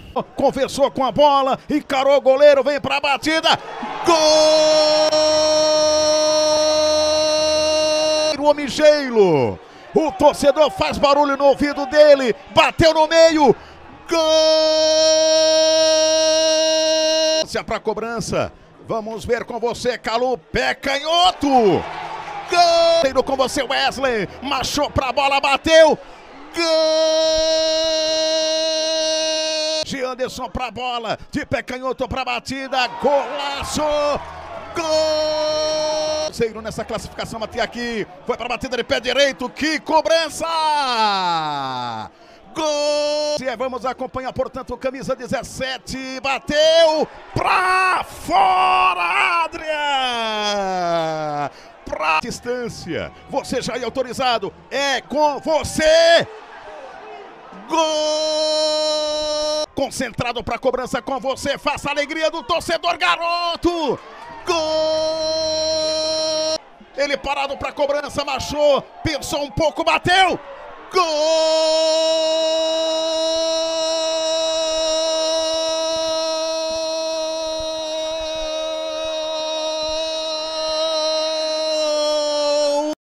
Conversou com a bola, encarou o goleiro, vem pra batida. Gol! O Micheilo. O torcedor faz barulho no ouvido dele. Bateu no meio. Gol! Pra cobrança. Vamos ver com você, Calu. Pé canhoto. Gol! Com você, Wesley. Machou pra bola, bateu. Gol! Anderson pra bola, de pé canhoto pra batida, golaço! Gol! Cruzeiro nessa classificação até aqui, foi pra batida de pé direito, que cobrança! Gol! E vamos acompanhar, portanto, camisa 17, bateu pra fora, Adrian! Pra distância, você já é autorizado, é com você! Gol! Concentrado para cobrança com você, faça a alegria do torcedor, garoto! Gol! Ele parado para cobrança, marchou, pensou um pouco, bateu! Gol!